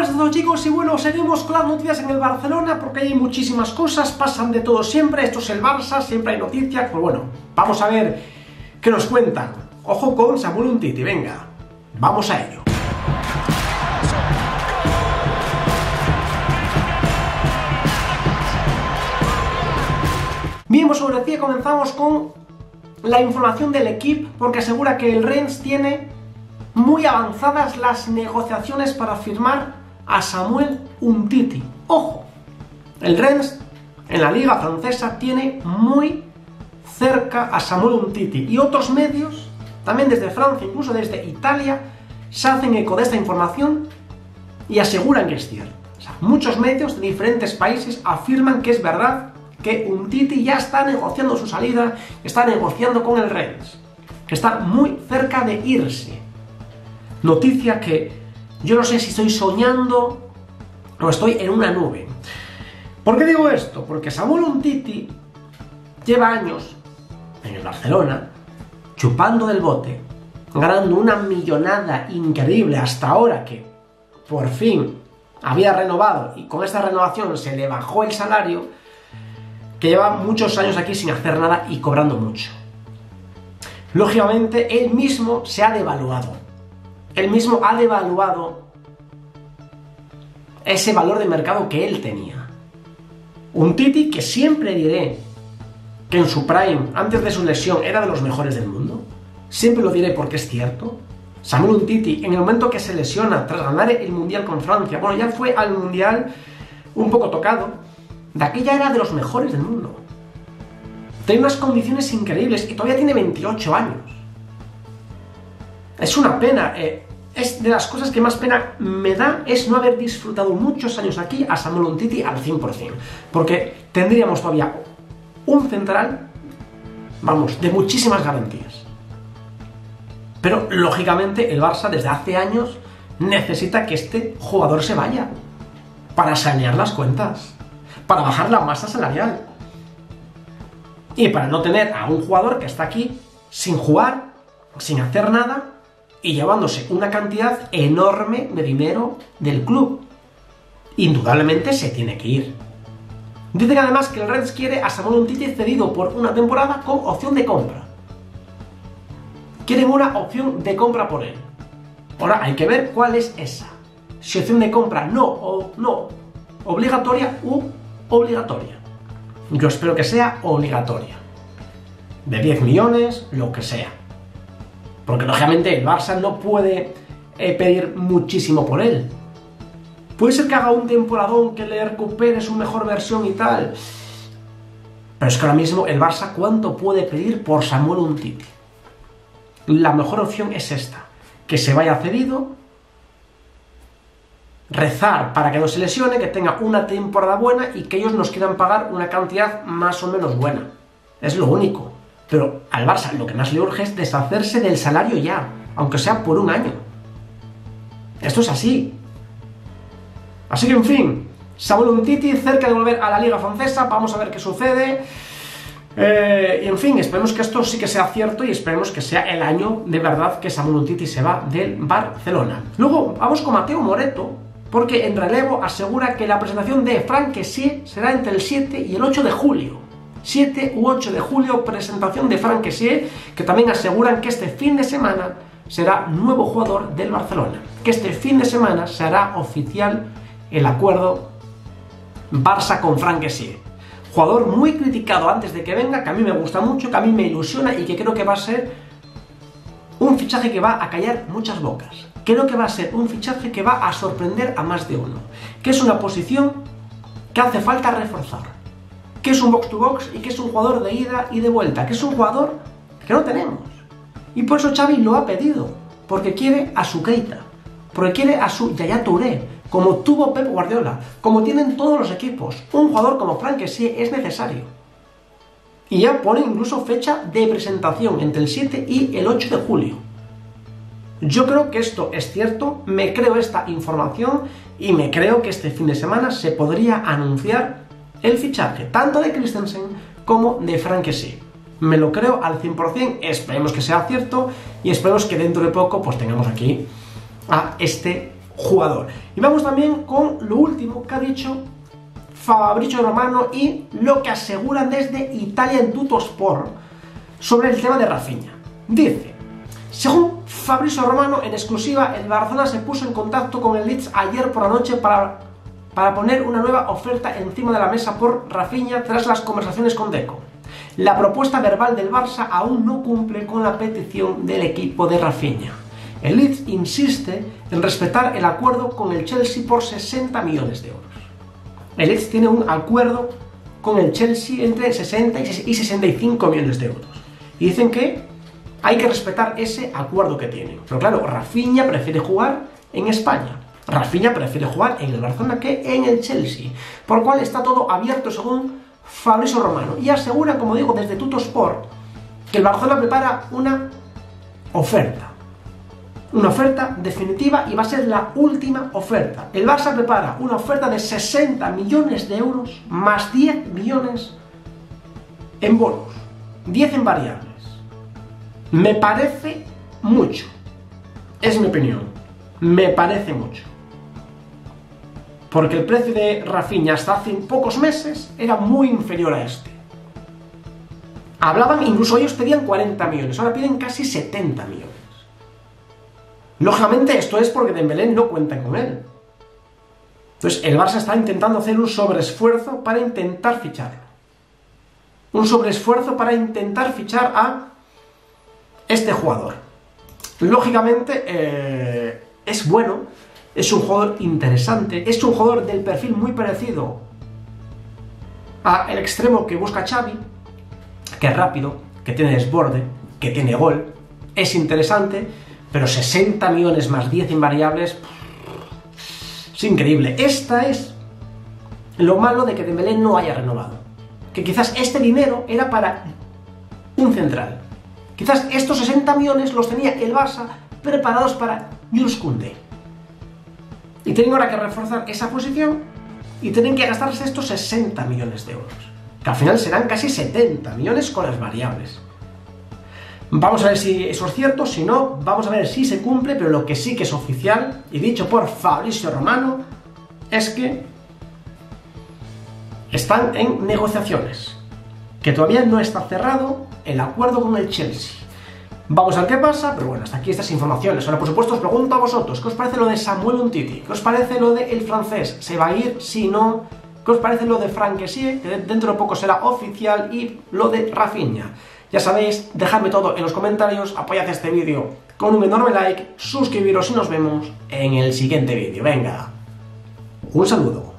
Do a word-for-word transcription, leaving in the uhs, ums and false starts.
buenas a todos, chicos, y bueno, seguimos con las noticias en el Barcelona porque hay muchísimas cosas, pasan de todo siempre, esto es el Barça, siempre hay noticias, pues bueno, vamos a ver qué nos cuentan. Ojo con Samuel Umtiti, venga, vamos a ello. Bien, pues sobre ti comenzamos con la información del equipo porque asegura que el Rennes tiene muy avanzadas las negociaciones para firmar a Samuel Umtiti. Ojo, el Rennes en la liga francesa tiene muy cerca a Samuel Umtiti y otros medios, también desde Francia, incluso desde Italia, se hacen eco de esta información y aseguran que es cierto. O sea, muchos medios de diferentes países afirman que es verdad que Umtiti ya está negociando su salida, está negociando con el Rennes, que está muy cerca de irse. Noticia que yo no sé si estoy soñando o estoy en una nube. ¿Por qué digo esto? Porque Samuel Umtiti lleva años en el Barcelona chupando del bote, ganando una millonada increíble hasta ahora que por fin había renovado y con esta renovación se le bajó el salario, que lleva muchos años aquí sin hacer nada y cobrando mucho. Lógicamente él mismo se ha devaluado. Él mismo ha devaluado ese valor de mercado que él tenía. Umtiti, que siempre diré que en su prime, antes de su lesión, era de los mejores del mundo. Siempre lo diré porque es cierto. Samuel Umtiti, en el momento que se lesiona tras ganar el Mundial con Francia, bueno, ya fue al Mundial un poco tocado, de aquella era de los mejores del mundo. Tiene unas condiciones increíbles y todavía tiene veintiocho años. Es una pena, eh, es de las cosas que más pena me da es no haber disfrutado muchos años aquí a Samuel Umtiti al cien por cien, porque tendríamos todavía un central, vamos, de muchísimas garantías. Pero lógicamente el Barça desde hace años necesita que este jugador se vaya para sanear las cuentas, para bajar la masa salarial y para no tener a un jugador que está aquí sin jugar, sin hacer nada y llevándose una cantidad enorme de dinero del club. Indudablemente se tiene que ir. Dicen además que el Rennes quiere a Samuel Umtiti cedido por una temporada con opción de compra. Quieren una opción de compra por él. Ahora hay que ver cuál es esa. Si opción de compra no o no obligatoria u obligatoria. Yo espero que sea obligatoria. De diez millones, lo que sea. Porque lógicamente el Barça no puede eh, pedir muchísimo por él. Puede ser que haga un temporadón, que le recupere su mejor versión y tal. Pero es que ahora mismo el Barça, ¿cuánto puede pedir por Samuel Umtiti? La mejor opción es esta. Que se vaya cedido, rezar para que no se lesione, que tenga una temporada buena y que ellos nos quieran pagar una cantidad más o menos buena. Es lo único. Pero al Barça lo que más le urge es deshacerse del salario ya, aunque sea por un año. Esto es así. Así que, en fin, Samuel Umtiti cerca de volver a la liga francesa, vamos a ver qué sucede. Eh, y en fin, esperemos que esto sí que sea cierto y esperemos que sea el año de verdad que Samuel Umtiti se va del Barcelona. Luego vamos con Mateo Moretto, porque en relevo asegura que la presentación de Franck Kessié será entre el siete y el ocho de julio. siete u ocho de julio, presentación de Franck Kessié, que también aseguran que este fin de semana será nuevo jugador del Barcelona. Que este fin de semana se hará oficial el acuerdo Barça con Franck Kessié. Jugador muy criticado antes de que venga, que a mí me gusta mucho, que a mí me ilusiona y que creo que va a ser un fichaje que va a callar muchas bocas. Creo que va a ser un fichaje que va a sorprender a más de uno. Que es una posición que hace falta reforzar. Que es un box to box y que es un jugador de ida y de vuelta, que es un jugador que no tenemos. Y por eso Xavi lo ha pedido, porque quiere a su Keita, porque quiere a su Yaya Touré, como tuvo Pep Guardiola, como tienen todos los equipos. Un jugador como Franck Kessié es necesario. Y ya pone incluso fecha de presentación entre el siete y el ocho de julio. Yo creo que esto es cierto, me creo esta información y me creo que este fin de semana se podría anunciar el fichaje tanto de Christensen como de Franck Kessié. Me lo creo al cien por cien, esperemos que sea cierto y esperemos que dentro de poco pues tengamos aquí a este jugador. Y vamos también con lo último que ha dicho Fabrizio Romano y lo que aseguran desde Italia en Tuttosport sobre el tema de Rafinha. Dice: según Fabrizio Romano, en exclusiva, el Barcelona se puso en contacto con el Leeds ayer por la noche para, para poner una nueva oferta encima de la mesa por Rafinha tras las conversaciones con Deco. La propuesta verbal del Barça aún no cumple con la petición del equipo de Rafinha. El Leeds insiste en respetar el acuerdo con el Chelsea por sesenta millones de euros. El Leeds tiene un acuerdo con el Chelsea entre sesenta y sesenta y cinco millones de euros. Y dicen que hay que respetar ese acuerdo que tienen. Pero claro, Rafinha prefiere jugar en España. Rafinha prefiere jugar en el Barcelona que en el Chelsea. Por lo cual está todo abierto según Fabrizio Romano. Y asegura, como digo, desde Tuttosport, que el Barcelona prepara una oferta. Una oferta definitiva y va a ser la última oferta. El Barça prepara una oferta de sesenta millones de euros más diez millones en bonos. diez en variables. Me parece mucho. Es mi opinión. Me parece mucho. Porque el precio de Rafinha hasta hace pocos meses era muy inferior a este. Hablaban, incluso ellos pedían cuarenta millones, ahora piden casi setenta millones. Lógicamente esto es porque Dembélé no cuenta con él. Entonces el Barça está intentando hacer un sobreesfuerzo para intentar ficharlo. Un sobreesfuerzo para intentar fichar a este jugador. Lógicamente eh, es bueno, es un jugador interesante, es un jugador del perfil muy parecido al extremo que busca Xavi, que es rápido, que tiene desborde, que tiene gol, es interesante, pero sesenta millones más diez invariables es increíble. Esta es lo malo de que Dembélé no haya renovado, que quizás este dinero era para un central. Quizás estos sesenta millones los tenía el Barça preparados para Jules Koundé. Y tienen ahora que reforzar esa posición y tienen que gastarse estos sesenta millones de euros. Que al final serán casi setenta millones con las variables. Vamos a ver si eso es cierto, si no, vamos a ver si se cumple, pero lo que sí que es oficial, y dicho por Fabrizio Romano, es que están en negociaciones. Que todavía no está cerrado el acuerdo con el Chelsea. Vamos a ver qué pasa, pero bueno, hasta aquí estas informaciones. Ahora, por supuesto, os pregunto a vosotros, ¿qué os parece lo de Samuel Umtiti? ¿Qué os parece lo de el francés? ¿Se va a ir? Si no, ¿qué os parece lo de Franck Kessié? Que dentro de poco será oficial, y lo de Rafinha. Ya sabéis, dejadme todo en los comentarios, apoyad este vídeo con un enorme like, suscribiros y nos vemos en el siguiente vídeo. Venga, un saludo.